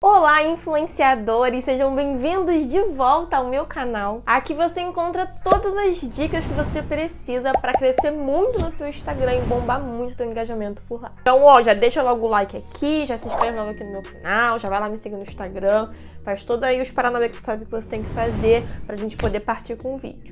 Olá, influenciadores! Sejam bem-vindos de volta ao meu canal. Aqui você encontra todas as dicas que você precisa para crescer muito no seu Instagram e bombar muito o seu engajamento por lá. Então, já deixa logo o like aqui, já se inscreve logo aqui no meu canal, já vai lá me seguir no Instagram, faz todos aí os paranauê que tu sabe que você tem que fazer pra gente poder partir com o vídeo.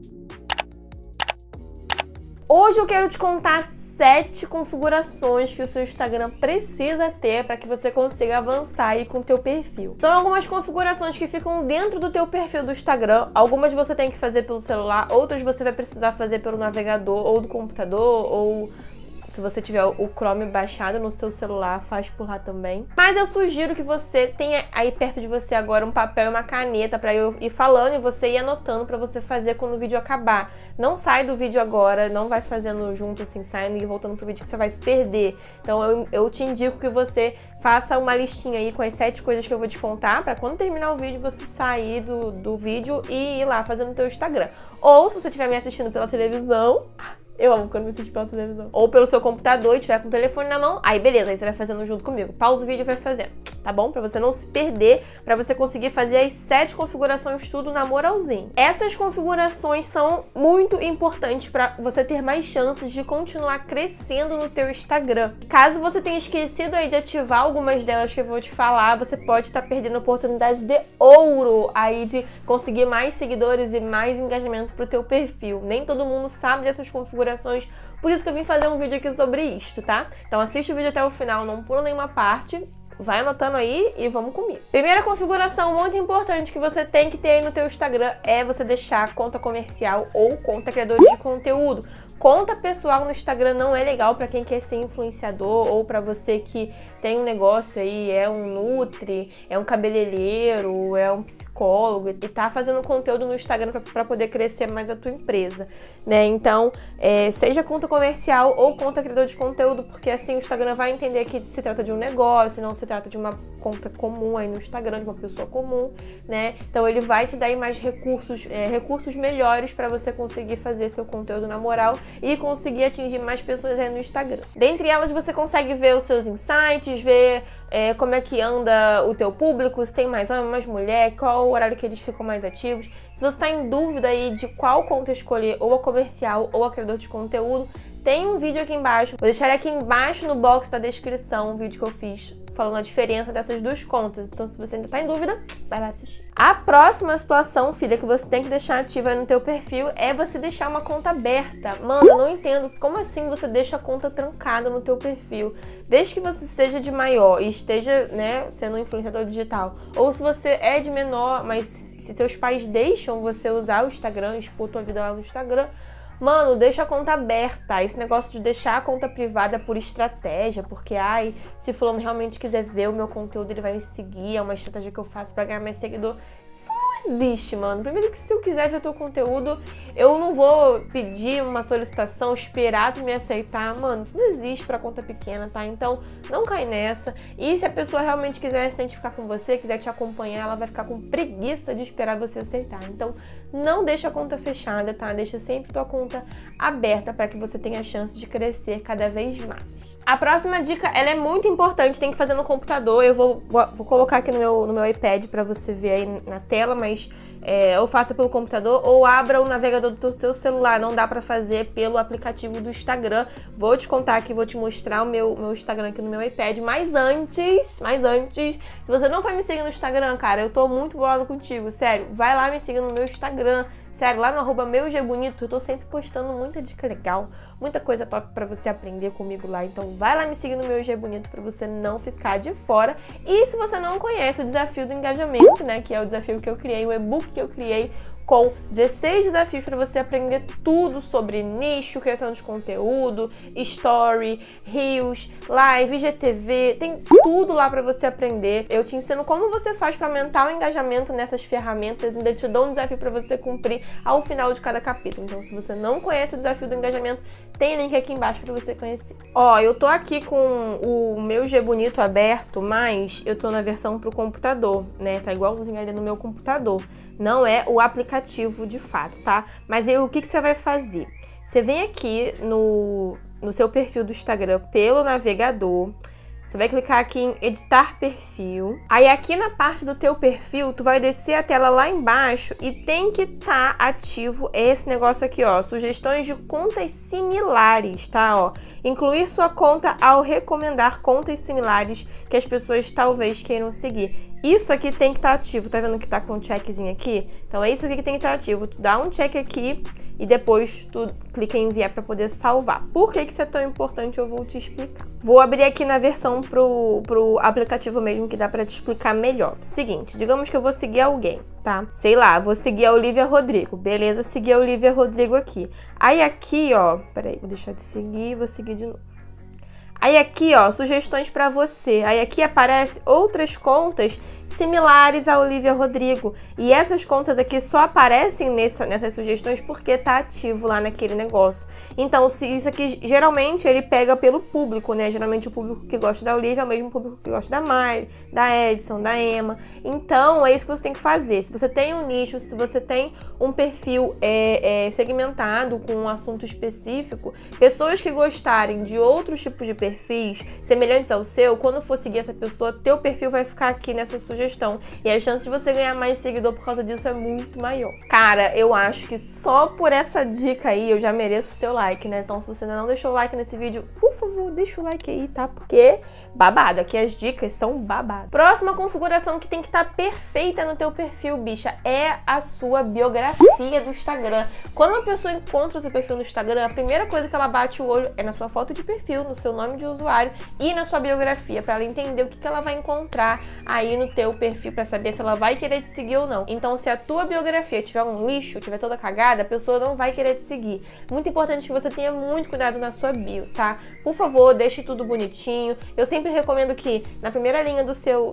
Hoje eu quero te contar 7 configurações que o seu Instagram precisa ter para que você consiga avançar aí com o teu perfil. São algumas configurações que ficam dentro do teu perfil do Instagram. Algumas você tem que fazer pelo celular, outras você vai precisar fazer pelo navegador ou do computador, ou se você tiver o Chrome baixado no seu celular, faz por lá também. Mas eu sugiro que você tenha aí perto de você agora um papel e uma caneta para eu ir falando e você ir anotando para você fazer quando o vídeo acabar. Não sai do vídeo agora, não vai fazendo junto assim, saindo e voltando pro vídeo que você vai se perder. Então eu te indico que você faça uma listinha aí com as 7 coisas que eu vou te contar para quando terminar o vídeo você sair do vídeo e ir lá fazendo no teu Instagram. Ou se você estiver me assistindo pela televisão... Eu amo quando me assiste pela televisão. Ou pelo seu computador e tiver com o telefone na mão. Aí beleza, aí você vai fazendo junto comigo. Pausa o vídeo e vai fazendo, tá bom? Pra você não se perder, pra você conseguir fazer as 7 configurações tudo na moralzinha. Essas configurações são muito importantes pra você ter mais chances de continuar crescendo no teu Instagram. Caso você tenha esquecido aí de ativar algumas delas que eu vou te falar, você pode estar perdendo a oportunidade de ouro aí de conseguir mais seguidores e mais engajamento pro teu perfil. Nem todo mundo sabe dessas configurações. Por isso que eu vim fazer um vídeo aqui sobre isto, tá? Então assiste o vídeo até o final, não pula nenhuma parte, vai anotando aí e vamos comigo. Primeira configuração muito importante que você tem que ter aí no teu Instagram é você deixar conta comercial ou conta criador de conteúdo. Conta pessoal no Instagram não é legal para quem quer ser influenciador ou para você que tem um negócio aí, é um nutri, é um cabeleireiro, é um psicólogo e tá fazendo conteúdo no Instagram para poder crescer mais a tua empresa, né? Então, seja conta comercial ou conta criador de conteúdo, porque assim o Instagram vai entender que se trata de um negócio, não se trata de uma conta comum aí no Instagram, de uma pessoa comum, né? Então ele vai te dar aí mais recursos, recursos melhores para você conseguir fazer seu conteúdo na moral e conseguir atingir mais pessoas aí no Instagram. Dentre elas você consegue ver os seus insights, ver como é que anda o teu público, se tem mais homem, mais mulher, qual o horário que eles ficam mais ativos. Se você está em dúvida aí de qual conta escolher, ou a comercial ou a criador de conteúdo, tem um vídeo aqui embaixo, vou deixar aqui embaixo no box da descrição um vídeo que eu fiz falando a diferença dessas duas contas. Então se você ainda tá em dúvida, vai lá assistir. A próxima situação, filha, que você tem que deixar ativa aí no teu perfil é você deixar uma conta aberta. Mano, eu não entendo como assim você deixa a conta trancada no teu perfil. Desde que você seja de maior e esteja, né, sendo um influenciador digital. Ou se você é de menor, mas se seus pais deixam você usar o Instagram, expor tua vida lá no Instagram, mano, deixa a conta aberta. Esse negócio de deixar a conta privada por estratégia, porque, se fulano realmente quiser ver o meu conteúdo, ele vai me seguir, é uma estratégia que eu faço pra ganhar mais seguidor. Isso não existe, mano. Primeiro que se eu quiser ver o teu conteúdo, eu não vou pedir uma solicitação, esperar tu me aceitar. Mano, isso não existe pra conta pequena, tá? Então, não cai nessa. E se a pessoa realmente quiser se identificar com você, quiser te acompanhar, ela vai ficar com preguiça de esperar você aceitar. Então, não deixa a conta fechada, tá? Deixa sempre tua conta aberta para que você tenha a chance de crescer cada vez mais. A próxima dica, ela é muito importante, tem que fazer no computador. Eu vou colocar aqui no meu iPad para você ver aí na tela, mas ou faça pelo computador ou abra o navegador do seu celular. Não dá para fazer pelo aplicativo do Instagram. Vou te contar aqui, vou te mostrar o meu Instagram aqui no meu iPad. Mas antes, se você não foi me seguir no Instagram, cara, eu tô muito bolada contigo, sério. Vai lá me seguir no meu Instagram. Sério, lá no @meugBonito, eu tô sempre postando muita dica legal, muita coisa top pra você aprender comigo lá. Então vai lá me seguir no meugBonito pra você não ficar de fora. E se você não conhece o desafio do engajamento, né, que é o desafio que eu criei, o e-book que eu criei, com 16 desafios para você aprender tudo sobre nicho, criação de conteúdo, story, reels, live, IGTV, tem tudo lá para você aprender. Eu te ensino como você faz para aumentar o engajamento nessas ferramentas e ainda te dou um desafio para você cumprir ao final de cada capítulo. Então, se você não conhece o desafio do engajamento, tem link aqui embaixo para você conhecer. Eu tô aqui com o meu GBonito aberto, mas eu tô na versão pro computador, né? Tá igualzinho ali no meu computador. Não é o aplicativo de fato, tá? Mas aí o que você vai fazer? Você vem aqui no seu perfil do Instagram pelo navegador, Você vai clicar aqui em editar perfil. Aí aqui na parte do teu perfil, tu vai descer a tela lá embaixo e tem que estar ativo esse negócio aqui, ó, sugestões de contas similares, tá, ó. Incluir sua conta ao recomendar contas similares que as pessoas talvez queiram seguir. Isso aqui tem que estar ativo, tá vendo que tá com um checkzinho aqui? Então é isso aqui que tem que estar ativo. Tu dá um check aqui e depois tu clica em enviar para poder salvar. Por que isso é tão importante? Eu vou te explicar. Vou abrir aqui na versão pro aplicativo mesmo, que dá para te explicar melhor. Seguinte, digamos que eu vou seguir alguém, tá? Sei lá, vou seguir a Olivia Rodrigo. Beleza, segui a Olivia Rodrigo aqui. Aí aqui, ó, peraí, vou deixar de seguir, vou seguir de novo. Aí aqui, ó, sugestões para você. Aí aqui aparece outras contas similares a Olivia Rodrigo. E essas contas aqui só aparecem nessas sugestões porque tá ativo lá naquele negócio. Então, se isso aqui, geralmente, ele pega pelo público, né? Geralmente o público que gosta da Olivia é o mesmo público que gosta da Miley, da Edson, da Emma. Então, é isso que você tem que fazer. Se você tem um nicho, se você tem um perfil segmentado com um assunto específico, pessoas que gostarem de outros tipos de perfis semelhantes ao seu, quando for seguir essa pessoa, teu perfil vai ficar aqui nessa sugestão. E a chance de você ganhar mais seguidor por causa disso é muito maior. Cara, eu acho que só por essa dica aí eu já mereço o teu like, né? Então se você ainda não deixou o like nesse vídeo, por favor, deixa o like aí, tá? Porque babado, aqui as dicas são babado. Próxima configuração que tem que estar perfeita no teu perfil, bicha, é a sua biografia do Instagram. Quando uma pessoa encontra o seu perfil no Instagram, a primeira coisa que ela bate o olho é na sua foto de perfil, no seu nome de usuário e na sua biografia, pra ela entender o que ela vai encontrar aí no teu perfil, pra saber se ela vai querer te seguir ou não. Então, se a tua biografia tiver um lixo, tiver toda cagada, a pessoa não vai querer te seguir. Muito importante que você tenha muito cuidado na sua bio, tá? Por favor, deixe tudo bonitinho. Eu sempre recomendo que na primeira linha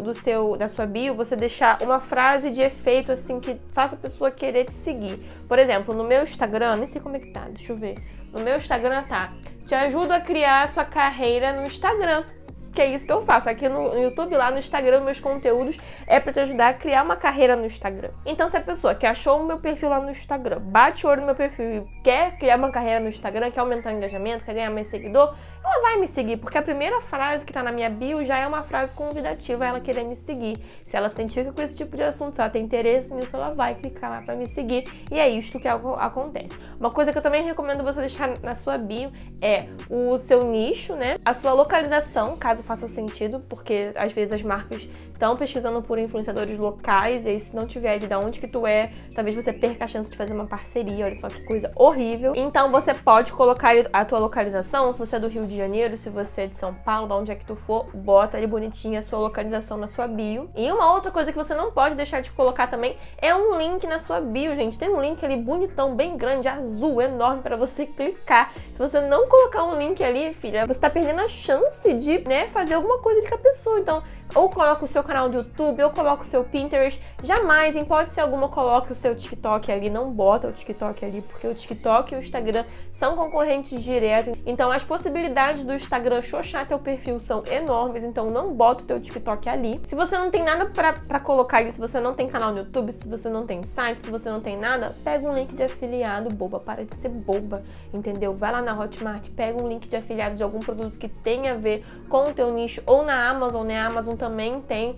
da sua bio, você deixar uma frase de efeito, assim, que faça a pessoa querer te seguir. Por exemplo, no meu Instagram, nem sei como é que tá, deixa eu ver. No meu Instagram tá: te ajudo a criar sua carreira no Instagram. Que é isso que eu faço aqui no YouTube, lá no Instagram, meus conteúdos é pra te ajudar a criar uma carreira no Instagram. Então, se a pessoa que achou o meu perfil lá no Instagram, bate o olho no meu perfil e quer criar uma carreira no Instagram, quer aumentar o engajamento, quer ganhar mais seguidor, ela vai me seguir, porque a primeira frase que tá na minha bio já é uma frase convidativa a ela querer me seguir. Se ela se identifica com esse tipo de assunto, se ela tem interesse nisso, ela vai clicar lá pra me seguir, e é isto que acontece. Uma coisa que eu também recomendo você deixar na sua bio é o seu nicho, né? A sua localização, caso faça sentido, porque às vezes as marcas estão pesquisando por influenciadores locais, e aí se não tiver de onde que tu é, talvez você perca a chance de fazer uma parceria. Olha só que coisa horrível. Então você pode colocar a tua localização, se você é do Rio de Janeiro, se você é de São Paulo, de onde é que tu for, bota ali bonitinha a sua localização na sua bio. E uma outra coisa que você não pode deixar de colocar também é um link na sua bio, gente. Tem um link ali bonitão, bem grande, azul, enorme, pra você clicar. Se você não colocar um link ali, filha, você tá perdendo a chance de, né, fazer alguma coisa ali com a pessoa. Então, ou coloca o seu canal do YouTube, ou coloca o seu Pinterest. Jamais, em hipótese alguma, coloque o seu TikTok ali. Não bota o TikTok ali, porque o TikTok e o Instagram são concorrentes diretos. Então, as possibilidades do Instagram xoxar teu perfil são enormes. Então, não bota o teu TikTok ali. Se você não tem nada pra colocar ali, se você não tem canal no YouTube, se você não tem site, se você não tem nada, pega um link de afiliado, boba. Para de ser boba, entendeu? Vai lá na Hotmart, pega um link de afiliado de algum produto que tenha a ver com o teu nicho, ou na Amazon, né? A Amazon também tem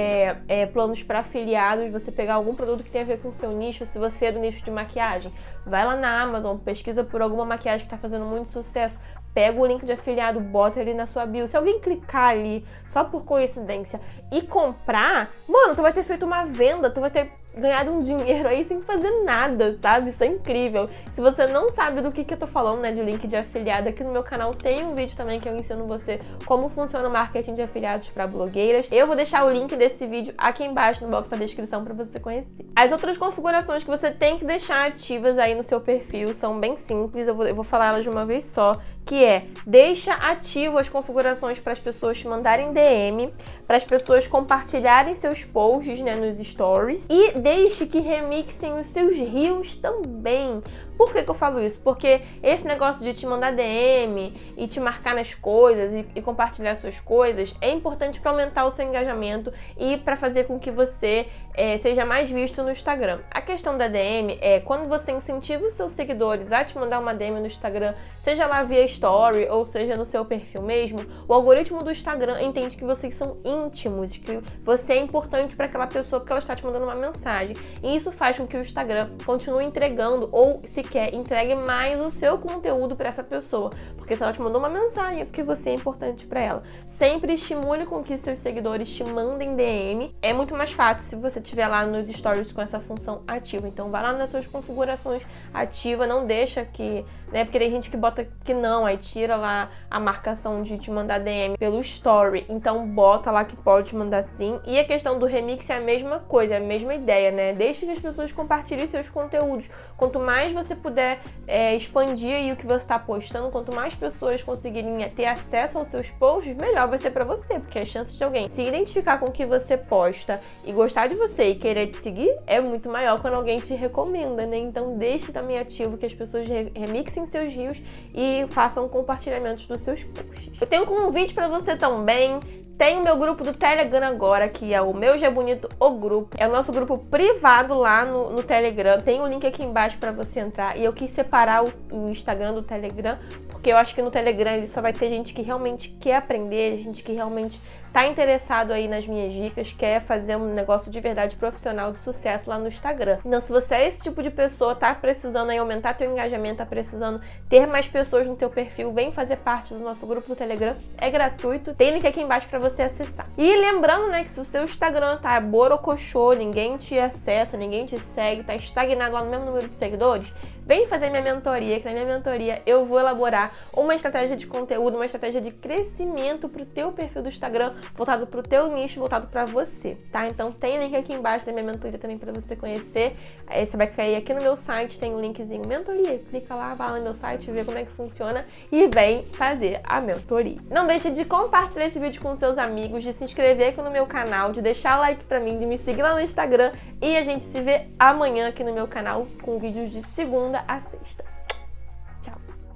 planos para afiliados. Você pegar algum produto que tenha a ver com o seu nicho. Se você é do nicho de maquiagem, vai lá na Amazon, pesquisa por alguma maquiagem que tá fazendo muito sucesso, pega o link de afiliado, bota ele na sua bio. Se alguém clicar ali, só por coincidência, e comprar, mano, tu vai ter feito uma venda, tu vai ter ganhado um dinheiro aí sem fazer nada, sabe? Isso é incrível. Se você não sabe do que eu tô falando, né, de link de afiliado, aqui no meu canal tem um vídeo também que eu ensino você como funciona o marketing de afiliados para blogueiras. Eu vou deixar o link desse vídeo aqui embaixo no box da descrição para você conhecer. As outras configurações que você tem que deixar ativas aí no seu perfil são bem simples, eu vou falar elas de uma vez só, que é: deixa ativo as configurações para as pessoas te mandarem DM para as pessoas compartilharem seus posts, né, nos stories. E deixe que remixem os seus reels também. Por que eu falo isso? Porque esse negócio de te mandar DM e te marcar nas coisas e compartilhar suas coisas é importante para aumentar o seu engajamento e para fazer com que você seja mais visto no Instagram. A questão da DM é quando você incentiva os seus seguidores a te mandar uma DM no Instagram, seja lá via story ou seja no seu perfil mesmo, o algoritmo do Instagram entende que vocês são íntimos, que você é importante para aquela pessoa porque ela está te mandando uma mensagem. E isso faz com que o Instagram continue entregando ou sequer entregue mais o seu conteúdo para essa pessoa. Porque se ela te mandou uma mensagem é porque você é importante para ela. Sempre estimule com que seus seguidores te mandem DM. É muito mais fácil se você estiver lá nos stories com essa função ativa. Então vai lá nas suas configurações ativa, não deixa que, né, porque tem gente que bota que não, aí tira lá a marcação de te mandar DM pelo story. Então bota lá que pode mandar sim. E a questão do remix é a mesma coisa, é a mesma ideia, né? Deixe que as pessoas compartilhem seus conteúdos. Quanto mais você puder expandir aí o que você está postando, quanto mais pessoas conseguirem ter acesso aos seus posts, melhor vai ser para você, porque as chances de alguém se identificar com o que você posta e gostar de você e querer te seguir é muito maior quando alguém te recomenda, né? Então deixe também ativo que as pessoas remixem seus reels e façam compartilhamentos dos seus posts. Eu tenho um convite para você também. Tem o meu grupo do Telegram agora, que é o Meu Já Bonito, o grupo. É o nosso grupo privado lá no Telegram. Tem o link aqui embaixo pra você entrar. E eu quis separar o Instagram do Telegram, porque eu acho que no Telegram ele só vai ter gente que realmente quer aprender, gente que realmente tá interessado aí nas minhas dicas, quer fazer um negócio de verdade profissional de sucesso lá no Instagram. Então, se você é esse tipo de pessoa, tá precisando aí aumentar teu engajamento, tá precisando ter mais pessoas no teu perfil, vem fazer parte do nosso grupo do Telegram. É gratuito, tem link aqui embaixo pra você acessar. E lembrando, né, que se o seu Instagram tá borocochô, ninguém te acessa, ninguém te segue, tá estagnado lá no mesmo número de seguidores, vem fazer minha mentoria, que na minha mentoria eu vou elaborar uma estratégia de conteúdo, uma estratégia de crescimento pro teu perfil do Instagram, voltado pro teu nicho, voltado pra você, tá? Então tem link aqui embaixo da minha mentoria também pra você conhecer. Aí você vai cair aqui no meu site, tem um linkzinho mentoria, clica lá, vai lá no meu site, vê como é que funciona e vem fazer a mentoria. Não deixe de compartilhar esse vídeo com seus amigos, de se inscrever aqui no meu canal, de deixar o like pra mim, de me seguir lá no Instagram e a gente se vê amanhã aqui no meu canal com vídeos de segunda a sexta. Tchau!